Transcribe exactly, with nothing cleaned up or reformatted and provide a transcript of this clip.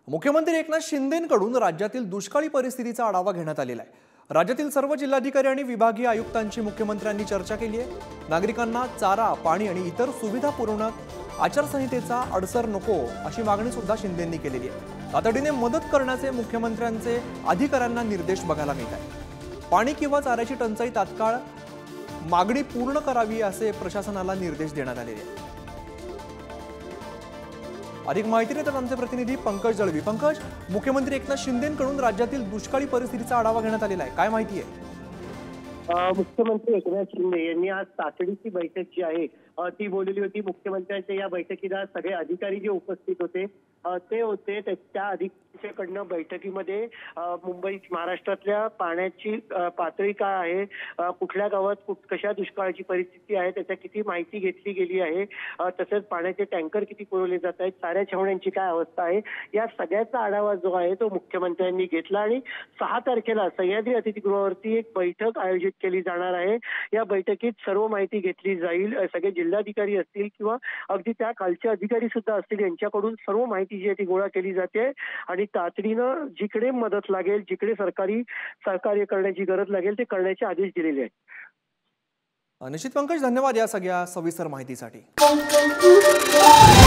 मुख्यमंत्री एकनाथ शिंदेंकडून राज्यातील दुष्काळी परिस्थितीचा आढावा घेण्यात आलेला आहे। राज्यातील सर्व जिल्हाधिकारी आणि विभागीय आयुक्तांची मुख्यमंत्र्यांनी चर्चा केली आहे। नागरिकांना चारा, पाणी आणि इतर सुविधा पुरवण्यात आचारसंहितेचा अडसर नको अशी मागणी सुद्धा शिंदेंनी केलेली आहे। तातडीने मदत करण्याचे मुख्यमंत्र्यांचे अधिकाऱ्यांना निर्देश बघायला मिळत आहेत। पाणी किंवा चाऱ्याची टंचाई तात्काळ मागणी पूर्ण करावी असे प्रशासनाला निर्देश देण्यात आलेले आहेत। अधिक माहिती देतात आमचे प्रतिनिधी पंकज दळवी। पंकज, मुख्यमंत्री एकनाथ शिंदेंकडून राज्यातील दुष्काळी परिस्थितीचा आढावा घेण्यात आलेला आहे, काय माहिती आहे? मुख्यमंत्री एकनाथ शिंदे यांनी आज तातडीची बैठक जी आहे ती बोलवली होती। मुख्यमंत्र्यांच्या या बैठकीला सगळे अधिकारी जे उपस्थित होते ते होते त्या अधिकाऱ्यांकडनं बैठकीमध्ये मुंबई महाराष्ट्रातल्या पाण्याची पातळी काय आहे, कुठल्या गावात कशा दुष्काळाची परिस्थिती आहे त्याची किती माहिती घेतली गेली आहे, तसेच पाण्याचे टँकर किती पुरवले जात आहेत, साऱ्या छावण्यांची काय अवस्था आहे, या सगळ्याचा आढावा जो आहे तो मुख्यमंत्र्यांनी घेतला। आणि सहा तारखेला सह्याद्री अतिथीगृहावरती एक बैठक आयोजित केली जाणार आहे। या बैठकीत सर्व माहिती घेतली जाईल। सगळे जिल्हाधिकारी असतील किंवा अगदी त्या खालचे अधिकारी सुद्धा असतील यांच्याकडून सर्व माहिती जी आहे ती गोळा केली जाते आणि तातडीनं जिकडे मदत लागेल, जिकडे सरकारी सहकार्य करण्याची गरज लागेल ते करण्याचे आदेश दिलेले आहेत। निश्चित पंकज, धन्यवाद या सगळ्या सविस्तर माहितीसाठी।